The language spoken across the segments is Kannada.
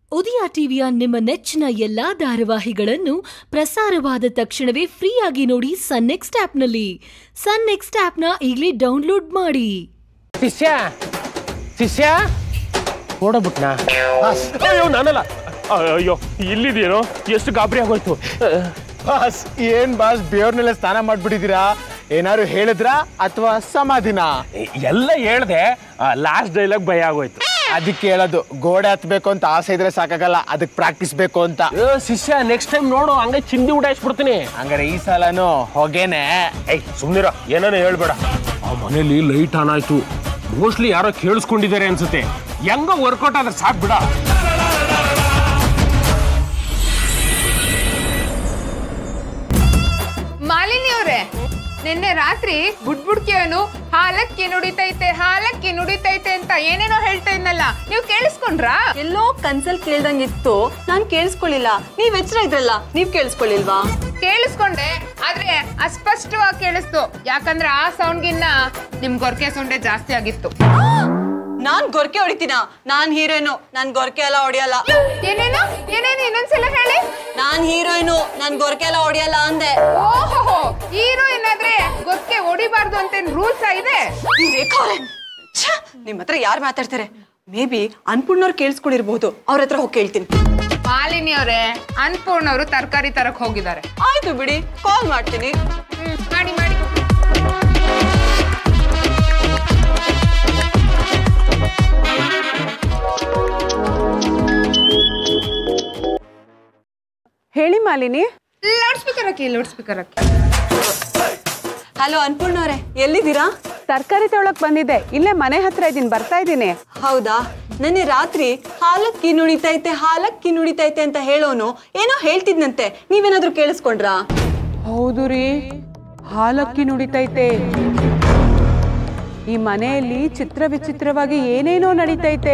ಉದಯ ಟಿವಿಯ ನಿಮ್ಮ ನೆಚ್ಚಿನ ಎಲ್ಲಾ ಧಾರಾವಾಹಿಗಳನ್ನು ಪ್ರಸಾರವಾದ ತಕ್ಷಣವೇ ಫ್ರೀಯಾಗಿ ನೋಡಿ ಸನ್ ನೆಕ್ಸ್ಟ್ ಆಪ್ನಲ್ಲಿ. ಸನ್ ನೆಕ್ಸ್ಟ್ ಆಪ್ನ ಈಗಲೇ ಡೌನ್ಲೋಡ್ ಮಾಡಿ. ಶಿಷ್ಯ ಓಡಬಿಟ್ನಾ? ಅಯ್ಯೋ ನಾನಲ್ಲ, ಅಯ್ಯೋ ಇಲ್ಲಿದೇನೋ, ಎಷ್ಟು ಗಾಬರಿ ಆಗೋಯ್ತು. ಬಾಸ್ ಏನ್ ಬಾಸ್ ಬೇವ್ರನ್ನೆಲ್ಲ ಸ್ನಾನ ಮಾಡ್ಬಿಟ್ಟಿದ್ದೀರಾ? ಏನಾರು ಹೇಳಿದ್ರಾ ಅಥವಾ ಸಮಾಧಿನ? ಎಲ್ಲ ಹೇಳ್ದೆ, ಲಾಸ್ಟ್ ಡೈಲಾಗ್ ಭಯ ಆಗೋಯ್ತು. ಅದಕ್ಕೆ ಹೇಳೋದು, ಗೋಡೆ ಹತ್ಬೇಕು ಅಂತ ಆಸೆ ಇದ್ರೆ ಸಾಕಾಗಲ್ಲ, ಅದಕ್ಕೆ ಪ್ರಾಕ್ಟೀಸ್ ಬೇಕು ಅಂತ. ಶಿಷ್ಯ ನೆಕ್ಸ್ಟ್ ಟೈಮ್ ನೋಡು, ಹಂಗೆ ಚಿಂದಿ ಉಡಾಯಿಸ್ಬಿಡ್ತೀನಿ. ಹಂಗಾರೆ ಈ ಸಲನು ಹೊಗೆನೆ. ಸುಮ್ನಿರ, ಏನಾನ ಹೇಳ್ಬೇಡ. ಆ ಮನೇಲಿ ಲೈಟ್ ಆನ್ ಆಯ್ತು, ಮೋಸ್ಟ್ಲಿ ಯಾರೋ ಕೇಳಿಸ್ಕೊಂಡಿದ್ದಾರೆ ಅನ್ಸುತ್ತೆ. ಹೆಂಗ ವರ್ಕೌಟ್ ಆದ್ರೆ ಸಾಕ್ ಬಿಡ. ಮಾಲಿನಿ ಅವ್ರೆ, ನಿನ್ನೆ ರಾತ್ರಿ ಬುಡ್ಬುಡ್ಕಿಯವನು ಹಾಲಕ್ಕಿ ನುಡಿತೈತೆ ಅಂತ ಏನೇನೋ ಹೇಳ್ತಾ ಇದ್ನಲ್ಲ, ನೀವು ಕೇಳಿಸ್ಕೊಂಡ್ರಾ? ಎಲ್ಲೋ ಕನ್ಸಲ್ ಕೇಳ್ದಂಗಿತ್ತು, ನಾನ್ ಕೇಳಿಸ್ಕೊಳ್ಳಿಲ್ಲ. ನೀವ್ ಎಚ್ಚರ ಇದ್ರಲ್ಲ, ನೀವ್ ಕೇಳಿಸ್ಕೊಳ್ಳಿಲ್ವಾ? ಕೇಳಿಸ್ಕೊಂಡೆ, ಆದ್ರೆ ಅಸ್ಪಷ್ಟವಾಗಿ ಕೇಳಿಸ್ತು. ಯಾಕಂದ್ರೆ ಆ ಸೌಂಡ್ಗಿನ್ನ ನಿಮ್ ಗೊರ್ಕೆ ಸೌಂಡೆ ಜಾಸ್ತಿ ಆಗಿತ್ತು. ನಾನ್ ಗೊರ್ಕೆ ಹೊಡಿತೀನ? ನಾನ್ ಹೀರೋಯಿನು, ನಾನ್ ಗೊರ್ಕೆ ಎಲ್ಲ ಹೊಡಿಯಲ್ಲ. ಏನೇನು ಇನ್ನೊಂದ್ಸಲ ಹೇಳಿ. ನಾನ್ ಹೀರೋಯಿನು, ನಾನ್ ಗೊರ್ಕೆ ಎಲ್ಲ ಹೊಡಿಯಲ್ಲ ಅಂದೆ. ಓಹೋ, ಹೀರೋಯಿನ್ ಆದ್ರೆ ಗೊರ್ಕೆ ಹೊಡಿಬಾರ್ದು ಅಂತ ರೂಲ್ಸ್ ಇದೆ? ನಿಮ್ ಹತ್ರ ಯಾರು ಮಾತಾಡ್ತಾರೆ? ಮೇ ಬಿ ಅನ್ಪೂರ್ಣವ್ರು ಕೇಳಿಸ್ಕೊಂಡಿರ್ಬಹುದು, ಅವ್ರ ಹತ್ರ ಹೋಗಿ ಕೇಳ್ತೀನಿ. ಮಾಲಿನಿ ಅವರೇ, ಅನ್ಪೂರ್ಣ ಅವರು ತರಕಾರಿ ತರಕ್ ಹೋಗಿದ್ದಾರೆ. ಆಯ್ತು ಬಿಡಿ, ಕಾಲ್ ಮಾಡ್ತೀನಿ. ಮಾಡಿ. ಹೇಳಿ ಮಾಲಿನಿ. ಲೌಡ್ ಸ್ಪೀಕರ್ ಹಾಕಿ. ಹಲೋ ಅನ್ಪೂರ್ಣವ್ರೆ, ಎಲ್ಲಿದ್ದೀರಾ? ತರಕಾರಿ ತೊಳಕ್ ಬಂದಿದ್ದೆ, ಇಲ್ಲೇ ಮನೆ ಹತ್ರ ಇದೀನಿ, ಬರ್ತಾ ಇದ್ದೀನಿ. ಹೌದಾ? ನೆನ್ನೆ ರಾತ್ರಿ ಹಾಲಕ್ಕಿ ನುಡಿತೈತೆ ಅಂತ ಹೇಳೋನು ಏನೋ ಹೇಳ್ತಿದ್ನಂತೆ, ನೀವೇನಾದ್ರೂ ಕೇಳಿಸ್ಕೊಂಡ್ರಾ? ಹೌದು ರೀ, ಹಾಲಕ್ಕಿ ನುಡಿತೈತೆ. ಈ ಮನೆಯಲ್ಲಿ ಚಿತ್ರ ವಿಚಿತ್ರವಾಗಿ ಏನೇನೋ ನಡೀತೈತೆ.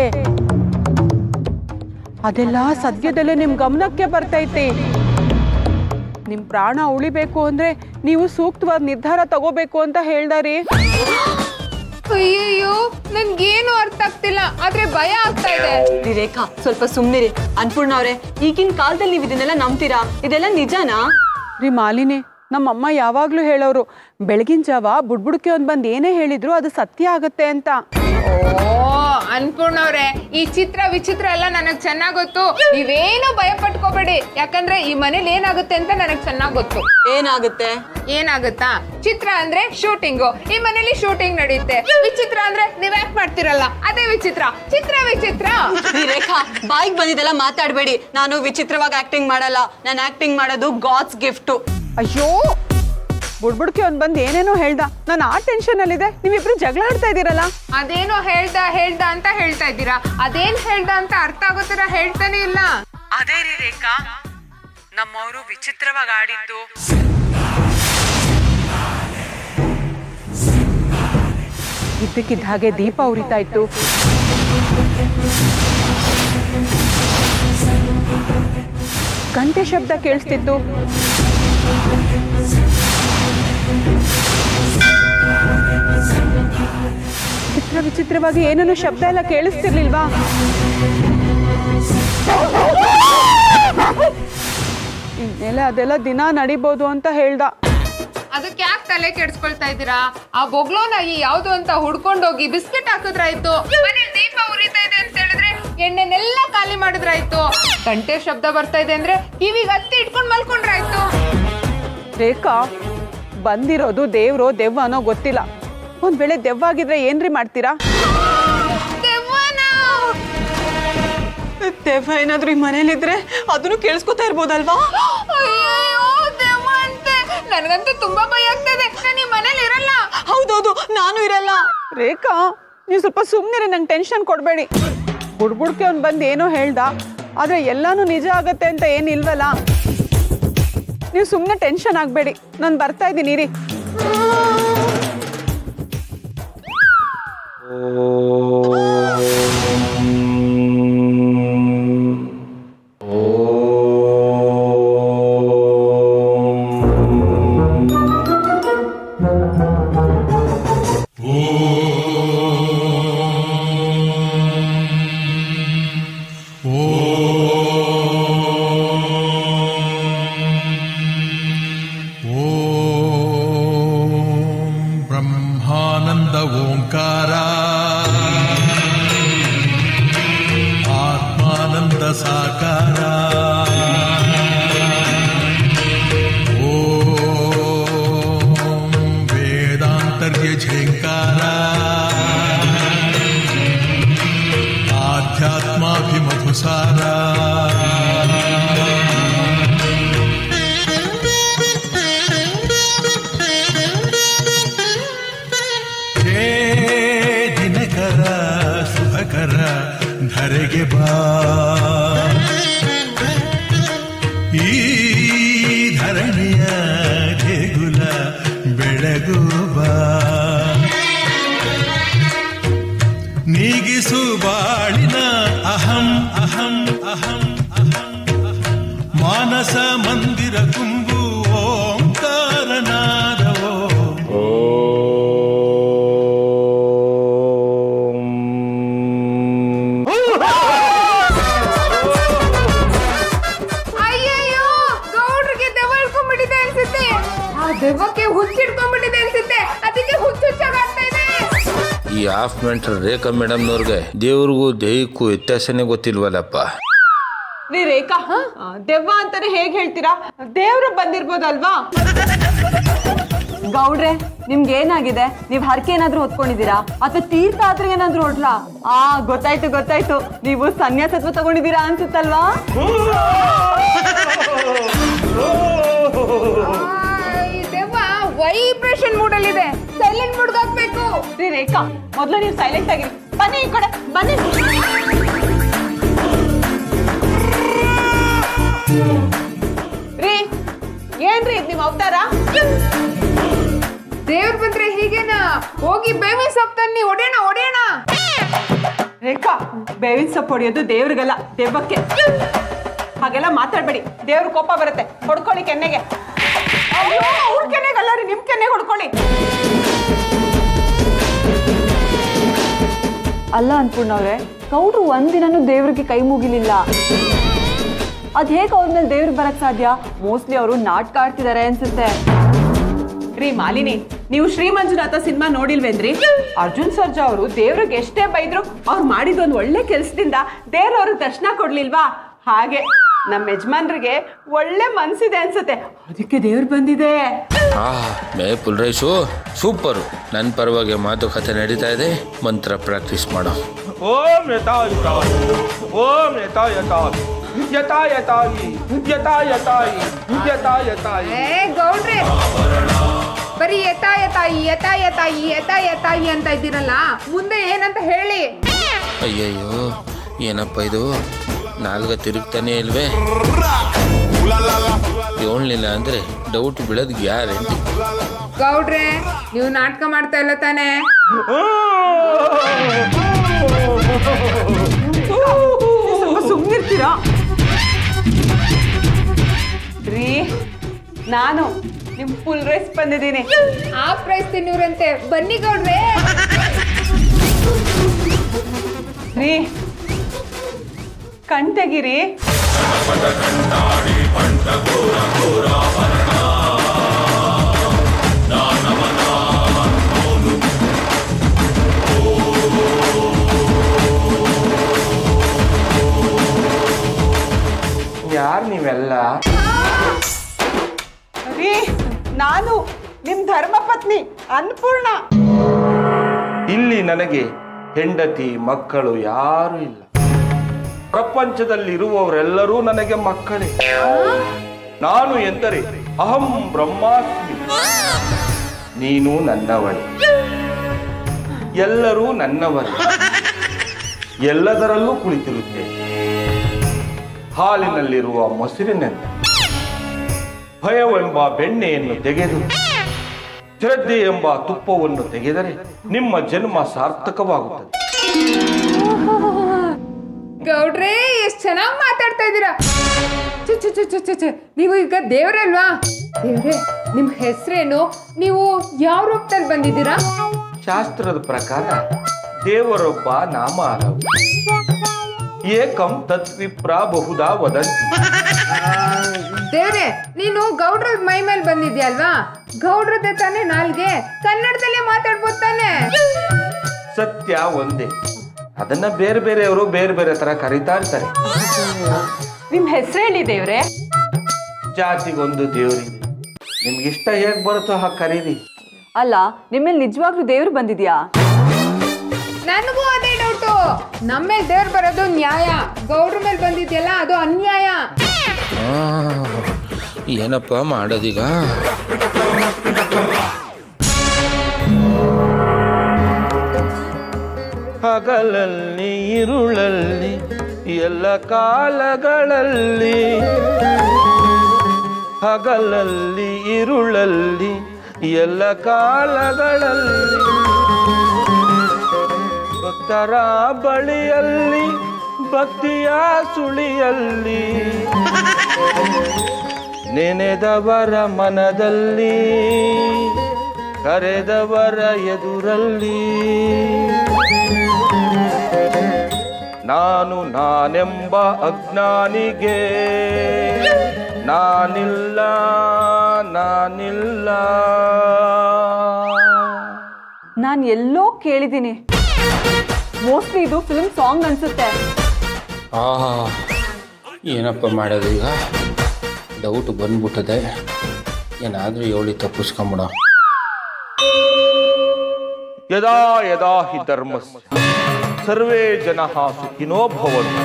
ಅದೆಲ್ಲ ಸದ್ಯದಲ್ಲೇ ನಿಮ್ ಗಮನಕ್ಕೆ ಬರ್ತೈತಿ. ನಿಮ್ ಪ್ರಾಣ ಉಳಿಬೇಕು ಅಂದ್ರೆ ನೀವು ಸೂಕ್ತವಾದ ನಿರ್ಧಾರ ತಗೋಬೇಕು ಅಂತ ಹೇಳ್ದಾರಿ. ಅಯ್ಯಯ್ಯೋ, ನನ್ಗೇನು ಅರ್ಥ ಆಗ್ತಿಲ್ಲ, ಆದ್ರೆ ಭಯ ಆಗ್ತಾ ಇದೆ. ರೇಖಾ, ಸ್ವಲ್ಪ ಸುಮ್ನಿರಿ. ಅನ್ಪೂರ್ಣ ಅವ್ರೆ, ಈಗಿನ ಕಾಲದಲ್ಲಿ ನೀವು ಇದನ್ನೆಲ್ಲ ನಂಬ್ತೀರಾ? ಇದೆಲ್ಲ ನಿಜಾನಾ? ರೀ ಮಾಲಿನಿ, ನಮ್ಮಮ್ಮ ಯಾವಾಗ್ಲೂ ಹೇಳೋರು, ಬೆಳಗಿನ ಜಾವ ಬುಡ್ಬುಡ್ಕೆ ಒಂದ್ ಬಂದ್ ಏನೇ ಹೇಳಿದ್ರು ಅದು ಸತ್ಯ ಆಗತ್ತೆ ಅಂತ. ಓ ಅನ್ಪೂರ್ಣ ಅವ್ರೆ, ಈ ಚಿತ್ರ ವಿಚಿತ್ರ ಎಲ್ಲ ನನಗ್ ಚೆನ್ನಾಗ್ ಗೊತ್ತು. ನೀವೇನು ಭಯ ಪಟ್ಕೋಬೇಡಿ, ಯಾಕಂದ್ರೆ ಈ ಮನೇಲಿ ಏನಾಗುತ್ತೆ ಅಂತ ನನಗ್ ಚೆನ್ನಾಗ್ ಗೊತ್ತು. ಏನಾಗುತ್ತಾ? ಚಿತ್ರ ಅಂದ್ರೆ ಶೂಟಿಂಗು, ಈ ಮನೇಲಿ ಶೂಟಿಂಗ್ ನಡೆಯುತ್ತೆ. ವಿಚಿತ್ರ ಅಂದ್ರೆ ನೀವ್ ಯಾಕೆ ಮಾಡ್ತಿರಲ್ಲ, ಅದೇ ವಿಚಿತ್ರ. ವಿಚಿತ್ರ. ರೇಖಾ, ಬಾಯಿಗೆ ಬಂದಿದ್ದೆಲ್ಲ ಮಾತಾಡ್ಬೇಡಿ. ನಾನು ವಿಚಿತ್ರವಾಗಿ ಆಕ್ಟಿಂಗ್ ಮಾಡಲ್ಲ, ನಾನು ಆಕ್ಟಿಂಗ್ ಮಾಡೋದು ಗಾಡ್ಸ್ ಗಿಫ್ಟ್. ಅಯ್ಯೋ, ಬುಡ್ಬುಡ್ಕೆ ಒಂದ್ ಬಂದ್ ಏನೇನೋ ಹೇಳ್ದ, ನಾನು ಆ ಟೆನ್ಷನ್ ಅಲ್ಲಿದೆ, ನೀವಿಬ್ರು ಜಗಳ ಆಡ್ತಾ ಇದೀರಲ್ಲ. ಅದೇನೋ ಹೇಳ್ದ ಅಂತ ಹೇಳ್ತಾ ಇದ್ದೀರಾ, ಅದೇನ್ ಹೇಳ್ದ ಅಂತ ಅರ್ಥ ಆಗೋ ತರ ಹೇಳ್ತಾನೆ ಇಲ್ಲ. ಅದೇ ರೀ ರೇಖಾ, ನಮ್ಮವರು ವಿಚಿತ್ರವಾಗಿ ಆಡಿದ್ದು. ಇದ್ದಕ್ಕಿದ್ದ ಹಾಗೆ ದೀಪ ಉರಿತಾ ಇತ್ತು. ಗಂಟೆ ಶಬ್ದ ಕೇಳಿಸ್ತಿತ್ತು. ವಿಚಿತ್ರವಾಗಿ ಏನೇನೋ ಶಬ್ದ ಎಲ್ಲ ಕೇಳಿಸ್ತಿರ್ಲಿಲ್ವಾ? ಇನ್ಮೇಲೆ ಅದೆಲ್ಲ ದಿನ ನಡಿಬಹುದು ಅಂತ ಹೇಳ್ದ. ಅದಕ್ಕೆ ಯಾಕೆ ತಲೆ ಕೆಡ್ಸ್ಕೊಳ್ತಾ ಇದ್ದೀರಾ? ಆ ಬೊಗ್ಲೋನ ಯಾವ್ದು ಅಂತ ಹುಡ್ಕೊಂಡೋಗಿ ಬಿಸ್ಕೆಟ್ ಹಾಕಿದ್ರಾಯ್ತು. ಮನೇಲಿ ದೀಪ ಉರಿತಾ ಇದೆ ಅಂತ ಹೇಳಿದ್ರೆ ಎಣ್ಣೆನೆಲ್ಲ ಖಾಲಿ ಮಾಡಿದ್ರಾಯ್ತು. ಗಂಟೆ ಶಬ್ದ ಬರ್ತಾ ಇದೆ ಅಂದ್ರೆ ಕಿವಿಗೆ ಹತ್ತಿ ಇಟ್ಕೊಂಡ್ ಮಲ್ಕೊಂಡ್ರಾಯ್ತು. ರೇಖಾ, ಬಂದಿರೋದು ದೇವ್ರೋ ದೆವ್ವನೋ ಗೊತ್ತಿಲ್ಲ. ಒಂದ್ ವೇಳೆ ದೆವ್ವಾಗಿದ್ರೆ ಏನ್ರಿ ಮಾಡ್ತೀರಾ? ದೆವ್ವ ಏನಾದ್ರೂ ಈ ಮನೇಲಿದ್ರೆ ಅದನ್ನು ಕೇಳಿಸ್ಕೊತಾ ಇರ್ಬೋದಲ್ವಾ? ನನಗಂತೂ ತುಂಬಾ ಭಯ ಆಗ್ತದೆ. ನಾನು ಈ ಮನೇಲಿ ಇರಲ್ಲ. ಹೌದೌದು, ನಾನು ಇರಲ್ಲ. ರೇಖಾ, ನೀವು ಸ್ವಲ್ಪ ಸುಮ್ಮನಿರಿ, ನಂಗೆ ಟೆನ್ಷನ್ ಕೊಡಬೇಡಿ. ಬುಡ್ಬುಡ್ಕೆ ಅವ್ನು ಬಂದು ಏನೋ ಹೇಳ್ದ, ಆದ್ರೆ ಎಲ್ಲಾನು ನಿಜ ಆಗತ್ತೆ ಅಂತ ಏನಿಲ್ವಲ್ಲ. ನೀವು ಸುಮ್ಮನೆ ಟೆನ್ಷನ್ ಆಗಬೇಡಿ, ನಾನು ಬರ್ತಾ ಇದ್ದೀನಿ ರೀ. Oh ಬ್ರಹ್ಮಾನಂದ ಓಂಕಾರ ಆತ್ಮಾನಂದ ಸಾಕಾರ ಓಂ ವೇದಾಂತರ್ಯ ಝೇಂಕಾರ ಆಧ್ಯಾತ್ಮಾಭಿಮಧುಸಾರ ಧರೆಗೆ ಬಾ ಈ ಧರಣಿಯ ದೇಗುಲ ಬೆಳಗು ಬಾ ನೀಗಿಸು ಬಾಳಿನ ಅಹಂ ಅಹಂ ಅಹಂ ಅಹಂ ಮಾನಸ ಮಂದಿರ ತುಂಬು ಓಂಕಾರನಾದವೋ ದೆವ್ವಕ್ಕೆ ಹುಚ್ಚಿಡ್ಕೊಂಡ್ಬಿಟ್ಟಿದೆ ಅನ್ಸುತ್ತೆ, ಅದಕ್ಕೆ ಹುಚ್ಚಾಗ್ತಾ ಇದೆ. ಈ ಹಾಫ್ ಮೆಂಟರ್ ರೇಖಾ ಮೇಡಮ್ನವ್ರಿಗೆ ದೇವ್ರಿಗೂ ದೈಹಿಕ್ಕೂ ವ್ಯತ್ಯಾಸನೇ ಗೊತ್ತಿಲ್ವಲ್ಲಪ್ಪ. ರೀ ರೇಖಾ, ದೆವ್ವ ಅಂತಾನೆ ಹೇಗ್ ಹೇಳ್ತೀರಾ? ದೇವ್ರು ಬಂದಿರ್ಬೋದಲ್ವಾ? ಗೌಡ್ರೆ, ನಿಮ್ಗೆ ಏನಾಗಿದೆ? ನೀವ್ ಹರಕೆ ಏನಾದ್ರೂ ಹೊತ್ಕೊಂಡಿದ್ದೀರಾ ಅಥವಾ ತೀರ್ಥ ಆದ್ರೆ ಏನಾದ್ರೂ ಹೊಡ್ಲಾ? ಗೊತ್ತಾಯ್ತು ಗೊತ್ತಾಯ್ತು, ನೀವು ಸನ್ಯಾಸತ್ವ ತಗೊಂಡಿದ್ದೀರಾ ಅನ್ಸುತ್ತಲ್ವಾ? ವೈಬ್ರೇಷನ್ ಮೂಡಲ್ ಇದೆ, ಸೈಲೆಂಟ್ ಮೂಡ್ ಹಾಕ್ಬೇಕು. ರೀ ರೇಖಾ, ಮೊದ್ಲು ನೀವು ಸೈಲೆಂಟ್ ಆಗಿರಿ. ಬನ್ನಿ ಈ ಕಡೆ ಬನ್ನಿ. ರೀ, ಏನ್ರಿ ನಿಮ್ ಅವತಾರ? ದೇವ್ರು ಬಂದ್ರೆ ಹೀಗೇನಾ? ಹೋಗಿ ಬೇವಿನ ಸೊಪ್ಪು ತನ್ನಿ, ಹೊಡೆಯೋಣ ಹೊಡೆಯೋಣ. ರೇಖಾ, ಬೇವಿನ ಸೊಪ್ಪು ಹೊಡೆಯೋದು ದೇವ್ರಿಗಲ್ಲ, ದೆವ್ವಕ್ಕೆ. ಹಾಗೆಲ್ಲ ಮಾತಾಡ್ಬೇಡಿ, ದೇವ್ರ ಕೋಪ ಬರುತ್ತೆ. ಹೊಡ್ಕೊಳ್ಳಿ ಕೆನ್ನೆಗೆ. ಅವ್ರ ಕೆನ್ನೆಗಲ್ಲ ರೀ, ನಿಮ್ ಕೆನ್ನೆಗೆ ಹೊಡ್ಕೊಳ್ಳಿ. ಅಲ್ಲ ಅನ್ಪೂರ್ಣವ್ರೆ, ಗೌಡ್ರು ಒಂದಿನೂ ದೇವ್ರಿಗೆ ಕೈ ಮುಗಿಲಿಲ್ಲ. ಅದ್ ಹೇಗೆ ಅವ್ರ ಮೇಲೆ ದೇವ್ರಿಗೆ ಬರಕ್ ಸಾಧ್ಯ? ಮೋಸ್ಟ್ಲಿ ಅವರು ನಾಟಕ ಆಡ್ತಿದ್ದಾರೆ ಅನ್ಸುತ್ತೆ. ರೀ ಮಾಲಿನಿ, ನೀವು ಶ್ರೀ ಮಂಜುನಾಥ ಸಿನಿಮಾ ನೋಡಿಲ್ವೇನ್ರಿ? ಅರ್ಜುನ್ ಸರ್ಜಾ ಅವರು ದೇವ್ರಿಗೆ ಎಷ್ಟೇ ಬೈದ್ರು ಅವ್ರು ಮಾಡಿದೊಂದು ಒಳ್ಳೆ ಕೆಲಸದಿಂದ ದೇವ್ರವ್ರಿಗೆ ದರ್ಶನ ಕೊಡ್ಲಿಲ್ವಾ? ಹಾಗೆ ನಮ್ಮ ಯಜಮಾನ್ರಿಗೆ ಒಳ್ಳೆ ಮನ್ಸಿದೆ ಅನ್ಸುತ್ತೆ, ಅದಕ್ಕೆ ದೇವ್ರು ಬಂದಿದೆ. Maple rice super. ನನ್ನ ಪರವಾಗಿ ಮಾತುಕತೆ ನಡೀತಾ ಇದೆ, ಮಂತ್ರ ಪ್ರಾಕ್ಟೀಸ್ ಮಾಡೋ. ಓಂ ಯಥಾಯಥಾಯಿ ಓಂ ಯಥಾಯಥಾಯಿ ಯಥಾಯಥಾಯಿ ಯಥಾಯಥಾಯಿ ಯಥಾಯಥಾಯಿ. ಗೌಡ್ರೆ, ಬರೀ ಯಥಾಯಥಾಯಿ ಯಥಾಯಥಾಯಿ ಯಥಾಯಥಾಯಿ ಅಂತ ಇದ್ದೀರಲ್ಲ, ಮುಂದೆ ಏನಂತ ಹೇಳಿ. ಅಯ್ಯಯ್ಯೋ, ಏನಪ್ಪ ಇದು? ನಾಲ್ಗ ತಿರುಗ್ತಾನೆ ಇಲ್ವೇ? ಹೇಳಲಿಲ್ಲ ಅಂದ್ರೆ ಡೌಟ್ ಬೀಳೋದು ಗ್ಯಾರಂಟಿ. ಗೌಡ್ರೆ, ನೀವು ನಾಟಕ ಮಾಡ್ತಾ ಇಲ್ಲ ತಾನೆ? ಸುಮ್ಮನಿರ್ತೀರಾ ರೀ? ನಾನು ನಿಮ್ ಫುಲ್ ರೈಸ್ ಬಂದಿದ್ದೀನಿ. ಆ ಪ್ರೈಸ್ ತಿನ್ನೂರಂತೆ, ಬನ್ನಿ ಗೌಡ್ರೆ. ರೀ, ಕಣ್ ತೆಗಿರಿ. ಯಾರು ನೀವೆಲ್ಲ? ರೀ, ನಾನು ನಿಮ್ ಧರ್ಮಪತ್ನಿ ಅನ್ನಪೂರ್ಣ. ಇಲ್ಲಿ ನನಗೆ ಹೆಂಡತಿ ಮಕ್ಕಳು ಯಾರು ಇಲ್ಲ. ಪ್ರಪಂಚದಲ್ಲಿರುವವರೆಲ್ಲರೂ ನನಗೆ ಮಕ್ಕಳೇ. ನಾನು ಎಂದರೆ ಅಹಂ ಬ್ರಹ್ಮಾಸ್ಮಿ. ನೀನು ನನ್ನವಳೆ, ಎಲ್ಲರೂ ನನ್ನವರೇ. ಎಲ್ಲದರಲ್ಲೂ ಕುಳಿತಿರುತ್ತೇನೆ. ಹಾಲಿನಲ್ಲಿರುವ ಮೊಸರಿನಂತೆ ಭಯವೆಂಬ ಬೆಣ್ಣೆಯನ್ನು ತೆಗೆದು ಶ್ರದ್ಧೆ ಎಂಬ ತುಪ್ಪವನ್ನು ತೆಗೆದರೆ ನಿಮ್ಮ ಜನ್ಮ ಸಾರ್ಥಕವಾಗುತ್ತದೆ. ಗೌಡ್ರೆ, ಎಷ್ಟು ಚೆನ್ನಾಗಿ ಮಾತಾಡ್ತಾ ಇದ್ದೀರಾ. ನೀವು ಈಗ ದೇವ್ರಲ್ವಾ? ದೇವ್ರೆ, ನಿಮ್ ಹೆಸರೇನು? ನೀವು ಯಾವ ರೂಪದಲ್ಲಿ ಬಂದಿದ್ದೀರಾ? ಶಾಸ್ತ್ರದ ಪ್ರಕಾರ ದೇವರೊಬ್ಬ ನಾಮ ಹಲವು. ಏಕಂ ತತ್ವಿಪ್ರ ಬಹುಧಾ ವದಂತಿ. ದೇವ್ರೆ, ನೀನು ಗೌಡ್ರ ಮೈ ಮೇಲೆ ಬಂದಿದ್ಯಲ್ವಾ? ಗೌಡ್ರದ್ದೆ ತಾನೇ ನಾಲ್ಗೆ, ಕನ್ನಡದಲ್ಲೇ ಮಾತಾಡ್ಬೋದು ತಾನೆ? ಸತ್ಯ ಒಂದೇ, ಅದನ್ನ ಬೇರೆ ಬೇರೆಯವರು ಬೇರೆ ಬೇರೆ ತರ ಕರೀತಾ ಇರ್ತಾರೆ. ನಿಮ್ ಹೆಸರು ಹೇಳಿ ದೇವ್ರೆ. ಜಾತಿಗೊಂದು ದೇವ್ರಿದೆ, ನಿಮ್ಗೆ ಇಷ್ಟ ಹೇಗ್ ಬರುತ್ತೋ ಹಾಗೆ ಕರೀರಿ. ಅಲ್ಲ, ನಿಮ್ಮಲ್ಲಿ ನಿಜವಾಗ್ಲೂ ದೇವ್ರು ಬಂದಿದ್ಯಾ? ನನಗೂ ಅದೇ ಡೌಟು. ನಮ್ಮೇಲೆ ದೇವ್ರು ಬರೋದು ನ್ಯಾಯ, ಗೌಡ್ರ ಮೇಲೆ ಬಂದಿದ್ಯಲ್ಲ ಅದು ಅನ್ಯಾಯ. ಏನಪ್ಪ ಮಾಡೋದೀಗ? ಹಗಲಲ್ಲಿ ಇರುಳಲ್ಲಿ ಎಲ್ಲ ಕಾಲಗಳಲ್ಲಿ, ಹಗಲಲ್ಲಿ ಇರುಳಲ್ಲಿ ಎಲ್ಲ ಕಾಲಗಳಲ್ಲಿ, ಭಕ್ತರ ಬಳಿಯಲ್ಲಿ ಭಕ್ತಿಯ ಸುಳಿಯಲ್ಲಿ, ನೆನೆದವರ ಮನದಲ್ಲಿ ಕರೆದವರ ಎದುರಲ್ಲಿ, ನಾನು ನಾನೆಂಬ ಅಜ್ಞಾನಿಗೆ ನಾನಿಲ್ಲ ನಾನಿಲ್ಲ. ನಾನು ಎಲ್ಲೋ ಕೇಳಿದ್ದೀನಿ, ಮೋಸ್ಟ್ಲಿ ಇದು ಫಿಲ್ಮ್ ಸಾಂಗ್ ಅನ್ಸುತ್ತೆ. ಏನಪ್ಪ ಮಾಡೋದೀಗ? ಡೌಟ್ ಬಂದ್ಬಿಟ್ಟದೆ, ಏನಾದರೂ ಹೇಳಿ ತಪ್ಪಿಸ್ಕೊಂಬಿಡ. ಯದಾ ಯದಾ ಹಿ ಧರ್ಮಸ್ಯ ಸರ್ವೇ ಜನಃ ಸುಖಿನೋ ಭವಂತು.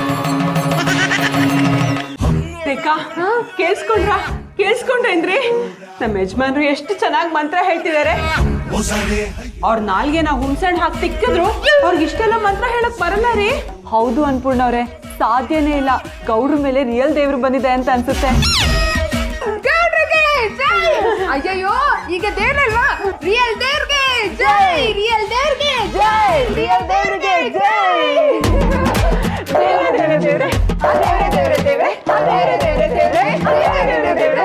ಕೇಳಿಸ್ಕೊಂಡ್ರೇನ್ರಿ? ನಮ್ಮ ಯಜಮಾನ್ರು ಎಷ್ಟು ಚೆನ್ನಾಗಿ ಮಂತ್ರ ಹೇಳ್ತಿದ್ದಾರೆ. ಅವ್ರ ನಾಲ್ಗೆನ ಹುಣ್ಸೆಹಣ್ಣು ಹಾಕಿ ತಿಕ್ಕಿದ್ರು ಅವ್ರಿಗೆ ಇಷ್ಟೆಲ್ಲ ಮಂತ್ರ ಹೇಳಕ್ ಬರಲ್ಲ ರೀ. ಹೌದು ಅನ್ಪೂರ್ಣವ್ರೆ, ಸಾಧ್ಯನೇ ಇಲ್ಲ. ಗೌಡ್ರ ಮೇಲೆ ರಿಯಲ್ ದೇವ್ರು ಬಂದಿದೆ ಅಂತ ಅನ್ಸುತ್ತೆ. ಅಯ್ಯಯ್ಯೋ, ಈಗ ದೇವ್ರಲ್ವಾ? ರಿಯಲ್ ದೇವ್ರಿಗೆ ಜೈ, ರಿಯಲ್ ದೇವ್ರಿಗೆ ಜೈ, ರಿಯಲ್ ದೇವ್ರಿಗೆ ಜೈ. ದೇವ್ರೆ ದೇವ್ರೆ ದೇವ್ರೆ ದೇವ್ರೆ ದೇವ್ರೆ ದೇವ್ರೆ ದೇವ್ರೆ ದೇವ್ರೆ ದೇವ್ರೆ ದೇವ್ರೆ.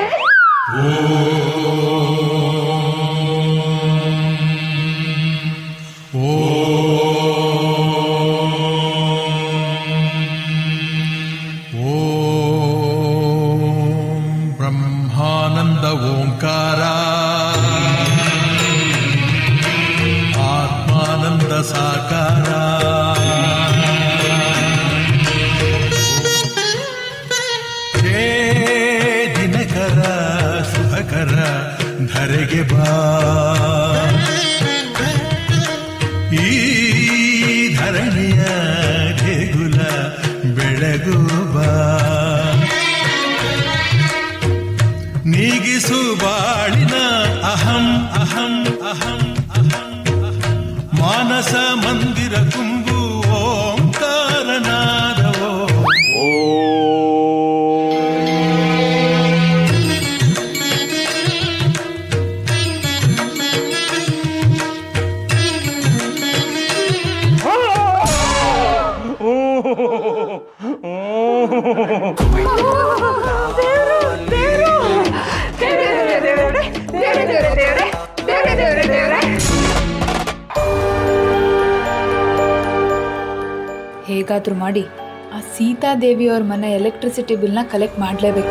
ಬ್ರಹ್ಮಾನಂದ ಓಂಕಾರ ಆತ್ಮಾನಂದ ಸಾಕಾರ ಹೇ ದಿನಕರ ಶುಭಕರ ಧರೆಗೆ ಬಾ, ಈ ಧರಣಿಯ ದೇಗುಲ ಬೆಳಗು ಬಾ, ನೀಗಿಸು ಬಾಳಿನ ಅಹಂ ಅಹಂ ಅಹಂ ಅಹಂ ಮಾನಸ ಮಂದಿರ ತುಂಬು ಓಂಕಾರನಾದವೋ. ಹೇಗಾದ್ರೂ ಮಾಡಿ ಆ ಸೀತಾದೇವಿಯವ್ರ ಮನೆ ಎಲೆಕ್ಟ್ರಿಸಿಟಿ ಬಿಲ್ನ ಕಲೆಕ್ಟ್ ಮಾಡ್ಲೇಬೇಕು.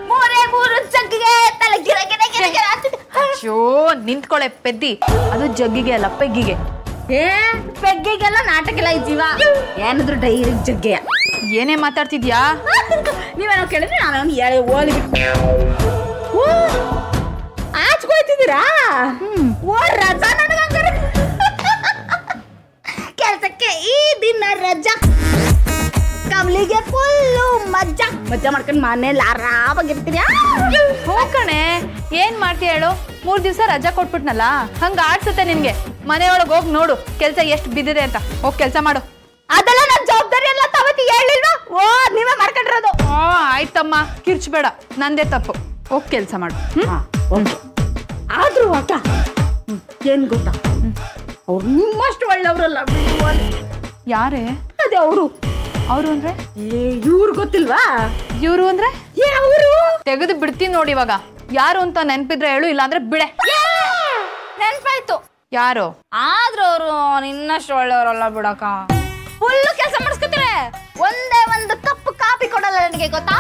ಅಯ್ಯೋ ನಿಂತ್ಕೊಳ್ಳೆ ಪೆದ್ದಿ, ಅದು ಜಗ್ಗಿಗೆ ಅಲ್ಲ ಪೆಗ್ಗಿಗೆ. ಪೆಗ್ಗಿಗೆಲ್ಲ ನಾಟಕೆಲ್ಲ ಜೀವ, ಏನಾದ್ರು ಡೈರಿ ಜಗ್ಗೆಯ. ಏನೇ ಮಾತಾಡ್ತಿದ್ಯಾ? ನೀವೇನೋ ಕೇಳಿದ್ರೆ ನಾವೇನೋ ಓಲಿ ಆಚ್ಕೊಳ್ತಿದ್ದೀರಾ? ಓ ರಜಾ ನನಗಂಗಾರೆ ಕೆಲ್ಸಕ್ಕೆ ಈ ದಿನ ರಜಾ, ಕಮ್ಲಿಗೆ ಫುಲ್ಲು ಮಜ್ಜಾ ಮಜ್ಜಾ ಮಾಡ್ಕೊಂಡು ಮನೇಲಿ ಆರಾಮಾಗಿರ್ತೀರಾ? ಹೋಗ್ಕಣೆ, ಏನ್ ಮಾಡ್ತೀಯ ಹೇಳು? 3 ದಿವಸ ರಜಾ ಕೊಟ್ಬಿಟ್ನಲ್ಲ, ಹಂಗ ಆಡ್ಸುತ್ತೆ ನಿನ್ಗೆ. ಮನೆಯೊಳಗೆ ಹೋಗಿ ನೋಡು ಕೆಲ್ಸ ಎಷ್ಟು ಬಿದ್ದಿದೆ ಅಂತ. ಹೋಗಿ ಕೆಲ್ಸ ಮಾಡು. ಅದೆಲ್ಲ ನನ್ನ ಜವಾಬ್ದಾರಿ ಎಲ್ಲ ತವತಿ ಹೇಳಿಲ್ವಾ? ಓ ನೀವೇ ಮಾಡ್ಕೊಂಡಿರೋದು. ಆಯ್ತಮ್ಮ, ಕಿರ್ಚ್ಬೇಡ, ನಂದೇ ತಪ್ಪು. ಹೋಗಿ ಕೆಲ್ಸ ಮಾಡು. ಆದ್ರೂ ಅಕ್ಕ ಏನ್ ಗೊತ್ತಾ, ಅವ್ರು ನಿಮ್ಮಷ್ಟು ಒಳ್ಳೆಯವ್ರಲ್ಲ. ಯಾರೇ? ಅದೇ ಅವರು. ಅವರು ಅಂದ್ರೆ ಇವ್ರು ಗೊತ್ತಿಲ್ವಾ? ಇವ್ರು ಅಂದ್ರೆ ಅವರು ತೆಗೆದು ಬಿಡ್ತೀನಿ ನೋಡಿ ಇವಾಗ. ಯಾರು ಅಂತ ನೆನ್ಪಿದ್ರೆ ಹೇಳು, ಇಲ್ಲಾಂದ್ರೆ ಬಿಡೆ. ನೆನ್ಪಾಯ್ತು ಯಾರು? ಆದ್ರೂ ಅವರು ನಿನ್ನಷ್ಟು ಒಳ್ಳೆಯವರಲ್ಲ ಬಿಡಕ್ಕ. ಫುಲ್ಲು ಕೆಲಸ ಮಾಡಿಸ್ಕೊತಾರೆ. ಒಂದೇ ಕೊಡಲ್ಲ ನನಗೆ ಗೊತ್ತಾ?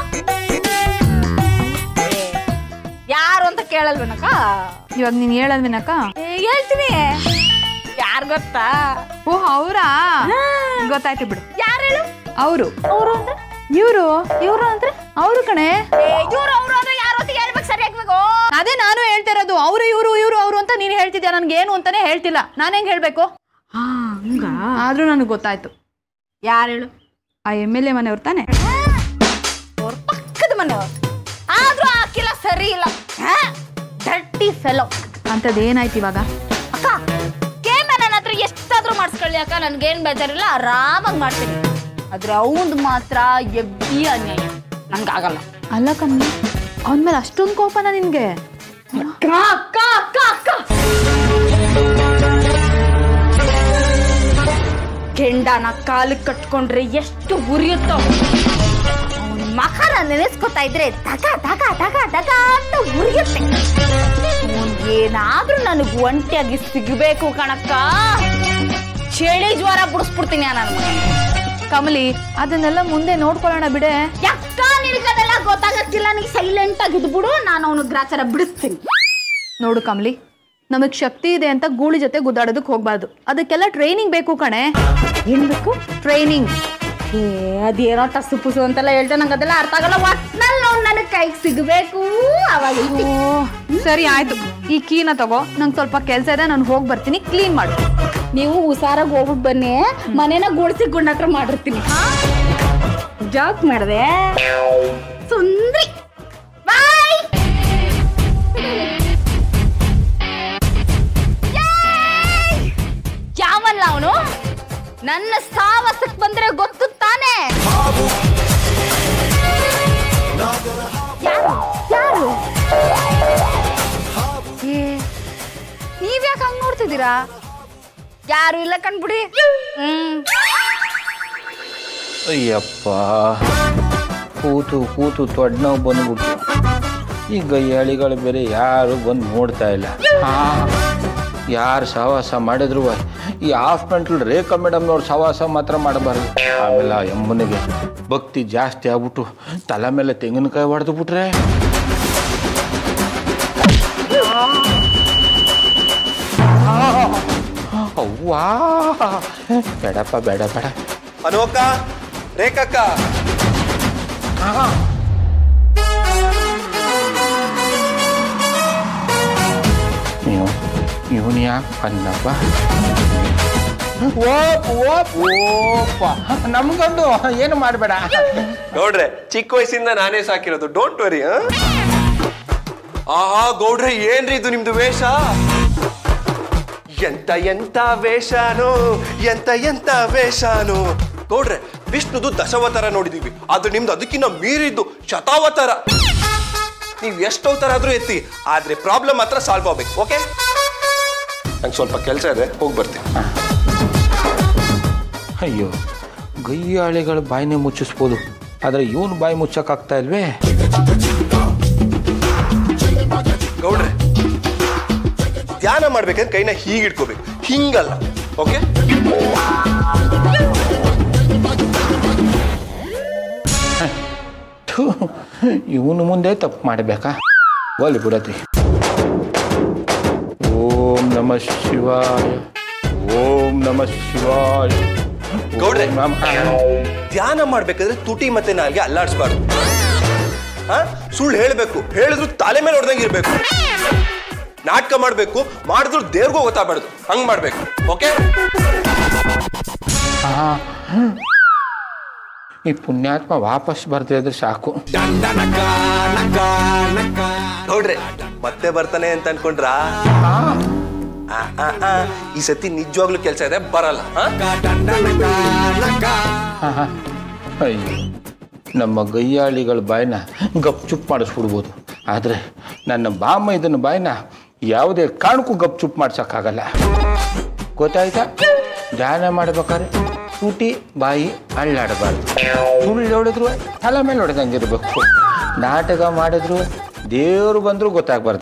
ಯಾರು ಅಂತ ಕೇಳಲ್ವೇನಕ್ಕ? ಇವಾಗ ನೀನ್ ಹೇಳಲ್ವೇನಕ್ಕ? ಹೇಳ್ತೀನಿ. ಯಾರು ಗೊತ್ತಾ? ಓ ಅವರಾ? ಗೊತ್ತಾಯ್ತು ಬಿಡು. ಯಾರು ಹೇಳು? ಅವರು. ಅವರು ಅಂದ್ರೆ ಇವ್ರು ಅಂದ್ರೆ ಅವರು ಕಣೆ. ಇವ್ರು ಅವರು ಅಂದ್ರೆ ಯಾರು ಅಂತ ಹೇಳ್ಬೇಕು, ಸರಿ ಆಗ್ಬೇಕು. ಅದೇ ನಾನು ಹೇಳ್ತಾ ಇರೋದು. ಅವರು ಇವ್ರು ಅಂತ ನೀನ್ ಹೇಳ್ತಿದ್ಯಾ, ನನ್ಗೆ ಏನು ಅಂತಾನೆ ಹೇಳ್ತಿಲ್ಲ. ನಾನು ಹೆಂಗ್ ಹೇಳ್ಬೇಕು? ಆದ್ರೂ ನನಗೆ ಗೊತ್ತಾಯ್ತು. ಯಾರು ಹೇಳು? ಆ MLA ಮನೆಯವ್ರು ತಾನೆ? ಅವ್ರ ಪಕ್ಕದ ಮನೆಯವ್ರು. ಆದ್ರೂ ಹಾಕಿಲ್ಲ, ಸರಿ ಇಲ್ಲ. Dirty fellow. ಅಂತದ್ ಏನಾಯ್ತು ಇವಾಗ? ಅಕ್ಕ ನನ್ನ ಹತ್ರ ಎಷ್ಟಾದ್ರೂ ಮಾಡಿಸ್ಕೊಳ್ಳಿ ಅಕ್ಕ, ನನ್ಗೇನ್ ಬೇಜಾರಿಲ್ಲ, ಆರಾಮಾಗಿ ಮಾಡ್ತೀನಿ. ಆದ್ರೆ ಅವನ್ ಮಾತ್ರ ಎಬ್ಬಿ ಅನ್ಯಾಯ, ನನ್ಗಾಗಲ್ಲ. ಅಲ್ಲ ಕಮ್ಮಿ, ಅವನ ಮೇಲೆ ಅಷ್ಟೊಂದು ಕೋಪನ ನಿನ್ಗೆ? ಅಕ್ಕ ಅಕ್ಕ ಅಕ್ಕ ಅಕ್ಕ ಕೆಂಡನ ಕಾಲಿಗೆ ಕಟ್ಕೊಂಡ್ರೆ ಎಷ್ಟು ಉರಿಯುತ್ತೋ, ಅವನ ಮಖನ ನೆನೆಸ್ಕೊತಾ ಇದ್ರೆ ತಗ ತಗ ತಗ ತಗ ಅಂತ ಉರಿಯುತ್ತೆ. ಏನಾದ್ರೂ ನನಗೆ ಒಂಟಿಯಾಗಿ ಸಿಗಬೇಕು ಕಣಕ್ಕ, ಚಳಿ ಜ್ವರ ಬಿಡಿಸ್ಬಿಡ್ತೀನಿ ನಾನು. ಕಮಲಿ, ಅದನ್ನೆಲ್ಲ ಮುಂದೆ ನೋಡ್ಕೊಳ್ಳೋಣ ಬಿಡೆ. ಯಾಕ ನಿನಗದೆಲ್ಲ ಗೊತ್ತಾಗತ್ತಿಲ್ಲ? ನೀ ಸೈಲೆಂಟ್ ಆಗಿ ಇದ್ಬಿಡು, ನಾನು ಅವನ ಗ್ರಾಚಾರ ಬಿಡಿಸ್ತೀನಿ. ನೋಡು ಕಮಲಿ, ನಮಗ್ ಶಕ್ತಿ ಇದೆ ಅಂತ ಗೂಳಿ ಜೊತೆ ಗುದ್ದಾಡೋದಕ್ಕೆ ಹೋಗ್ಬಾರ್ದು. ಅದಕ್ಕೆಲ್ಲ ಟ್ರೈನಿಂಗ್ ಬೇಕು ಕಣೆ. ಏನ್ ಬೇಕು? ಟ್ರೈನಿಂಗ್. ಅದೇನೋ ಟಸು ಪುಸು ಅಂತೆಲ್ಲ ಹೇಳ್ದೆ, ನಂಗೆ ಅದೆಲ್ಲ ಅರ್ಥ ಆಗಲ್ಲ. ಒಟ್ನಲ್ಲಿ ಅವ್ನು ನನಗೆ ಕೈಗೆ ಸಿಗಬೇಕು. ಅವಾಗ ಸರಿ ಆಯ್ತು, ಈ ಕೀನ ತಗೋ, ನಂಗೆ ಸ್ವಲ್ಪ ಕೆಲಸ ಇದೆ, ನಾನು ಹೋಗಿ ಬರ್ತೀನಿ. ಕ್ಲೀನ್ ಮಾಡು. ನೀವು ಹುಷಾರಾಗಿ ಹೋಗ್ಬಿಟ್ಟು ಬನ್ನಿ, ಮನೇನ ಗುಡಿಸಿ ಗುಂಡಾಟ ಮಾಡಿರ್ತೀನಿ. ಜಾಕ್ ಮಾಡಿದೆ ಸುಂದ್ರಿ. ಬಾಯ್. ಯಾವಲ್ಲ ಅವನು? ನನ್ನ ಸಾವಸಕ್ಕೆ ಬಂದ್ರೆ ಗೊತ್ತು ತಾನೆ. ಯಾರು? ನೀವ್ಯಾಕೆ ಹಂಗ್ ನೋಡ್ತಿದ್ದೀರಾ? ಯಾರು ಇಲ್ಲ ಕಣ್ಬಿಡಿ. ಅಯ್ಯಪ್ಪ, ಕೂತು ದೊಡ್ಡ ನೋವು ಬಂದ್ಬಿಡ್ತು. ಈ ಗಯ್ಯಾಳಿಗಳು ಬೇರೆ ಯಾರು ಬಂದು ನೋಡ್ತಾ ಇಲ್ಲ. ಯಾರು ಸಹವಾಸ ಮಾಡಿದ್ರು ಈ ಹಾಸ್ಪಿಟ್ಲ್ ರೇಖಾ ಮೇಡಮ್ನವ್ರು ಸಹವಾಸ ಮಾತ್ರ ಮಾಡಬಾರ್ದು. ಆಮೇಲೆ ಆ ಎಮ್ಮನಿಗೆ ಭಕ್ತಿ ಜಾಸ್ತಿ ಆಗ್ಬಿಟ್ಟು ತಲೆ ಮೇಲೆ ತೆಂಗಿನಕಾಯಿ ಹೊಡೆದು ಬಿಟ್ರೆ ಅವ್ವಾ, ಬೇಡಪ್ಪ ಬೇಡ. ಅನೋಕ, ರೇಖಕ್ಕ, ಇವನು ಯಾಕೆ ಅನ್ನಪ್ಪ? ಓಪ ನಮ್ಗೊಂದು ಏನು ಮಾಡಬೇಡ. ಗೌಡ್ರೆ, ಚಿಕ್ಕ ವಯಸ್ಸಿಂದ ನಾನೇ ಸಾಕಿರೋದು, ಡೋಂಟ್ ವರಿ. ಆಹಾ ಗೌಡ್ರೆ, ಏನ್ರಿ ಇದು ನಿಮ್ದು ವೇಷ? ಎಂತ ವೇಷನೋ, ಎಂತ ವೇಷನೋ. ಗೌಡ್ರೆ, ವಿಷ್ಣುದು ದಶಾವತಾರ ನೋಡಿದೀವಿ, ಆದ್ರೆ ನಿಮ್ದು ಅದಕ್ಕಿಂತ ಮೀರಿದ್ದು ಶತಾವತಾರ. ನೀವು ಎಷ್ಟು ಅವತಾರ ಆದ್ರೂ ಎತ್ತಿ, ಆದ್ರೆ ಪ್ರಾಬ್ಲಮ್ ಮಾತ್ರ ಸಾಲ್ವ್ ಆಗ್ಬೇಕು. ಓಕೆ, ನಂಗೆ ಸ್ವಲ್ಪ ಕೆಲಸ ಇದೆ, ಹೋಗಿ ಬರ್ತೀನಿ. ಅಯ್ಯೋ, ಗಯ್ಯಾಳಿಗಳು ಬಾಯಿನೇ ಮುಚ್ಚಿಸ್ಬೋದು, ಆದ್ರೆ ಇವನು ಬಾಯಿ ಮುಚ್ಚಕ್ಕಾಗ್ತಾ ಇಲ್ವೇ? ಗೌಡ್ರೆ, ಧ್ಯಾನ ಮಾಡ್ಬೇಕಂದ್ರೆ ಕೈನ ಹೀಗಿಡ್ಕೋಬೇಕು, ಹಿಂಗಲ್ಲ. ಓಕೆ, ಇವನು ಮುಂದೆ ತಪ್ಪು ಮಾಡಬೇಕಾ? ಒಲಿ ಬಿಡತಿ. ಓಂ ನಮಃ ಶಿವಾಯ, ಓಂ ನಮಃ ಶಿವಾಯ. ಗೌಡ್ರೆ, ಧ್ಯಾನ ಮಾಡ್ಬೇಕಾದ್ರೆ ತುಟಿ ಮತ್ತೆ ನಾಲ್ಗೆ ಅಲ್ಲಾಡಿಸ್ಬಾರ್ದು. ಸುಳ್ಳು ಹೇಳ್ಬೇಕು, ಹೇಳಿದ್ರು ತಲೆ ಮೇಲೆ ಹೊಡೆದಂಗೆ ಇರ್ಬೇಕು. ನಾಟಕ ಮಾಡ್ಬೇಕು, ಮಾಡಿದ್ರು ದೇವ್ರಿಗೂ ಗೊತ್ತಾಗಬಾರ್ದು, ಹಂಗ್ ಮಾಡ್ಬೇಕು. ಓಕೆ, ಈ ಪುಣ್ಯಾತ್ಮ ವಾಪಸ್ ಬರ್ತಿದ್ರೆ ಸಾಕು. ಗೌಡ್ರೆ, ಮತ್ತೆ ಬರ್ತಾನೆ ಅಂತ ಅನ್ಕೊಂಡ್ರಾ? ಈ ಸತಿ ನಿಜವಾಗ್ಲೂ ಕೆಲಸ ಇದೆ, ಬರಲ್ಲ. ಅಯ್ಯೋ, ನಮ್ಮ ಗಯ್ಯಾಳಿಗಳ ಬಾಯಿನ ಗಪ್ ಚುಪ್ ಮಾಡಿಸ್ಬಿಡ್ಬೋದು, ಆದರೆ ನನ್ನ ಬಾಮ ಇದನ್ನ ಬಾಯಿನ ಯಾವುದೇ ಕಾರಣಕ್ಕೂ ಗಪ್ ಚುಪ್ ಮಾಡ್ಸೋಕ್ಕಾಗಲ್ಲ. ಗೊತ್ತಾಯ್ತಾ? ಧ್ಯಾನ ಮಾಡ್ಬೇಕಾದ್ರೆ ತುಟಿ ಬಾಯಿ ಅಳ್ಳಾಡಬಾರ್ದು. ಸುಳ್ಳು ಹೊಡೆದ್ರು ತಲೆ ಮೇಲೆ ಹೊಡೆದಂಗಿರ್ಬೇಕು. ನಾಟಕ ಮಾಡಿದ್ರು ದೇವರು ಬಂದರೂ ಗೊತ್ತಾಗಬಾರ್ದು.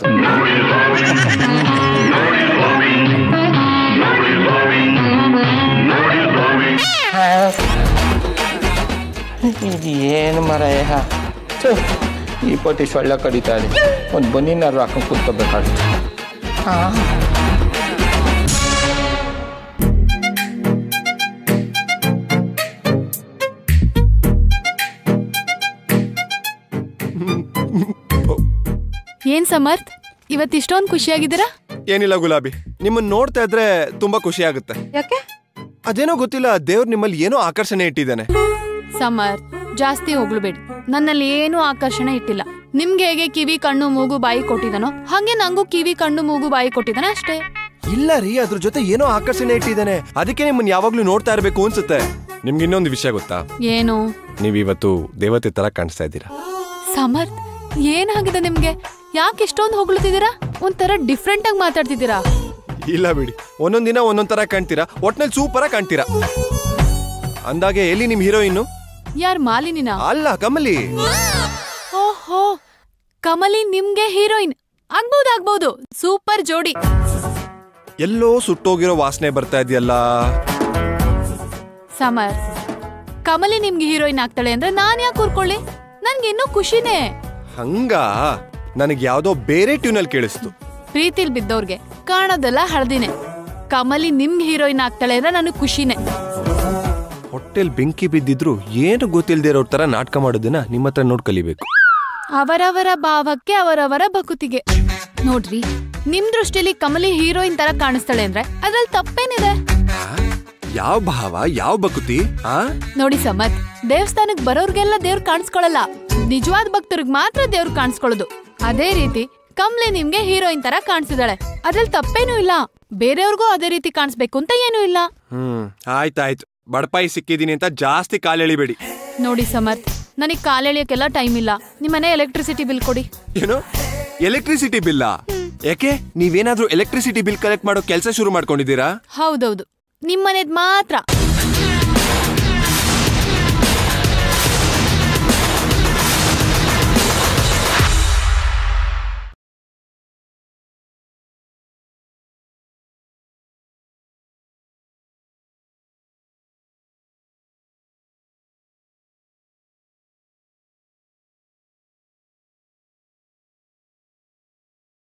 ಇದು ಏನು ಮರಯ್ಯ, ಈ ಪಟ್ಟಿ ಸೊಳ್ಳೆ ಕಡಿತಾ ಇದೆ. ಒಂದು ಬನ್ನಿನಾರು ಹಾಕೊಂಡು ಕೂತ್ಕೋಬೇಕಾಗುತ್ತೆ. ಹಾಂ, ಏನ್ ಸಮರ್ಥ್, ಇವತ್ತು ಇಷ್ಟೊಂದು ಖುಷಿಯಾಗಿದ್ದೀರಾ? ಏನಿಲ್ಲ ಗುಲಾಬಿ, ನಿಮ್ಮನ್ನ ನೋಡ್ತಾ ಇದ್ರೆ ತುಂಬಾ ಖುಷಿ ಆಗುತ್ತೆ. ಯಾಕೆ? ಅದೇನೋ ಗೊತ್ತಿಲ್ಲ, ದೇವ್ರು ನಿಮ್ಮಲ್ಲಿ ಏನೋ ಆಕರ್ಷಣೆ ಇಟ್ಟಿದ್ದಾನೆ. ಸಮರ್ಥ್, ಜಾಸ್ತಿ ಹೊಗಳ್ಬೇಡಿ. ನನ್ನಲ್ಲಿ ಏನೂ ಆಕರ್ಷಣೆ ಇಟ್ಟಿಲ್ಲ. ನಿಮ್ಗೆ ಹೇಗೆ ಕಿವಿ ಕಣ್ಣು ಮೂಗು ಬಾಯಿ ಕೊಟ್ಟಿದ್ದಾನೋ ಹಾಗೆ ನಂಗೂ ಕಿವಿ ಕಣ್ಣು ಮೂಗು ಬಾಯಿ ಕೊಟ್ಟಿದ್ದಾನೆ ಅಷ್ಟೇ. ಇಲ್ಲ ರೀ, ಅದ್ರ ಜೊತೆ ಏನೋ ಆಕರ್ಷಣೆ ಇಟ್ಟಿದ್ದಾನೆ. ಅದಕ್ಕೆ ನಿಮ್ಮನ್ನ ಯಾವಾಗ್ಲೂ ನೋಡ್ತಾ ಇರ್ಬೇಕು ಅನ್ಸುತ್ತೆ. ನಿಮ್ಗೆ ಇನ್ನೊಂದು ವಿಷಯ ಗೊತ್ತಾ? ಏನು? ನೀವಿವತ್ತು ದೇವತೆ ತರ ಕಾಣಿಸ್ತಾ ಇದ್ದೀರಾ. ಸಮರ್ಥ್, ಏನಾಗಿದೆ ನಿಮ್ಗೆ? ಯಾಕೆ ಇಷ್ಟೊಂದು ಹೊಗಳ್ತಿದ್ದೀರಾ? ಒಂಥರ ಡಿಫ್ರೆಂಟ್ ಆಗಿ ಮಾತಾಡ್ತಿದ್ದೀರಾ. ಇಲ್ಲ ಬಿಡಿ, ಒಂದೊಂದ್ ದಿನ ಒಂದೊಂದ್ ತರ ಕಾಣ್ತೀರಾ. ಒಟ್ನಲ್ಲಿ ಸೂಪರ್ ಆಗಿ ಕಾಣ್ತೀರಾ. ಅಂದಾಗೆ ಎಲ್ಲಿ ನಿಮ್ ಹೀರೋಯಿನ್? ಯಾರ್, ಮಾಲಿನಿನಾ? ಅಲ್ಲ, ಕಮಲಿ. ಓಹೋ, ಕಮಲಿ ನಿಮ್ಗೆ ಹೀರೋಯಿನ್ ಆಗ್ಬಹುದು. ಸೂಪರ್ ಜೋಡಿ. ಎಲ್ಲೋ ಸುಟ್ಟೋಗಿರೋ ವಾಸನೆ ಬರ್ತಾ ಇದೆಯಲ್ಲ. ಸಮರ್ಥ್, ಕಮಲಿ ನಿಮ್ಗೆ ಹೀರೋಯಿನ್ ಆಗ್ತಾಳೆ ಅಂದ್ರೆ ನಾನ್ ಯಾಕೆ ಕೂರ್ಕೊಳ್ಳಿ? ನನ್ಗೆ ಇನ್ನೂ ಖುಷಿನೇ. ಹಂಗ ನನಗೆ ಯಾವ್ದೋ ಬೇರೆ ಟ್ಯೂನಲ್ಲಿ ಕೇಳಿಸ್ತು. ಪ್ರೀತಿಲ್ ಬಿದ್ದವ್ರಿಗೆ ಕಾಣೋದೆಲ್ಲ ಹಳದಿನೇ. ಕಮಲಿ ನಿಮ್ಗೆ ಹೀರೋಯಿನ್ ಆಗ್ತಾಳೆ ಅಂದ್ರೆ ನನಗೆ ಖುಷಿನೇ. ಹೊಟ್ಟೆಲ್ ಬೆಂಕಿ ಬಿದ್ದಿದ್ರು ಏನು ಗೊತ್ತಿಲ್ದೇ ಇರೋರ್ ತರ ನಾಟಕ ಮಾಡೋದನ್ನ ನಿಮ್ಮ ಹತ್ರ ನೋಡ್ ಕಲಿಬೇಕು. ಅವರವರ ಭಾವಕ್ಕೆ ಅವರವರ ಭಕುತಿಗೆ. ನೋಡ್ರಿ, ನಿಮ್ ದೃಷ್ಟಿಲಿ ಕಮಲಿ ಹೀರೋಯಿನ್ ತರ ಕಾಣಿಸ್ತಾಳೆ ಅಂದ್ರೆ ಅದ್ರಲ್ಲಿ ತಪ್ಪೇನಿದೆ? ಯಾವ ಭಾವ, ಯಾವ ಭಕುತಿ? ನೋಡಿ ಸಮರ್ಥ್, ದೇವಸ್ಥಾನಕ್ ಬರೋರ್ಗೆಲ್ಲ ದೇವ್ರು ಕಾಣಿಸ್ಕೊಳಲ್ಲ. ನಿಜವಾದ ಭಕ್ತರಿಗೆ ಮಾತ್ರ ದೇವ್ರು ಕಾಣಿಸ್ಕೊಳ್ಳೋದು. ಅದೇ ರೀತಿ ಕಮಲಿ ನಿಮ್ಗೆ ಹೀರೋಯಿನ್ ತರ ಕಾಣಿಸಿದಾಳೆ, ಅದ್ರಲ್ಲಿ ತಪ್ಪೇನೂ ಇಲ್ಲ. ಬೇರೆಯವ್ರಿಗೂ ಅದೇ ರೀತಿ ಕಾಣಿಸ್ಬೇಕು ಅಂತ ಏನೂ ಇಲ್ಲ. ಆಯ್ತಾಯ್ತು, ಬಡಪಾಯಿ ಸಿಕ್ಕಿದೀನಿ ಅಂತ ಜಾಸ್ತಿ ಕಾಲೆಳಿಬೇಡಿ. ನೋಡಿ ಸಮರ್ಥ್, ನನಗ್ ಕಾಲೆಳಿಯಕ್ಕೆಲ್ಲ ಟೈಮ್ ಇಲ್ಲ. ನಿಮ್ಮನೆ ಎಲೆಕ್ಟ್ರಿಸಿಟಿ ಬಿಲ್ ಕೊಡಿ. ಏನು, ಎಲೆಕ್ಟ್ರಿಸಿಟಿ ಬಿಲ್ಲ? ಯಾಕೆ, ನೀವೇನಾದ್ರೂ ಎಲೆಕ್ಟ್ರಿಸಿಟಿ ಬಿಲ್ ಕಲೆಕ್ಟ್ ಮಾಡೋ ಕೆಲಸ ಶುರು ಮಾಡ್ಕೊಂಡಿದ್ದೀರಾ? ಹೌದೌದು, ನಿಮ್ಮನೆದ್ ಮಾತ್ರ.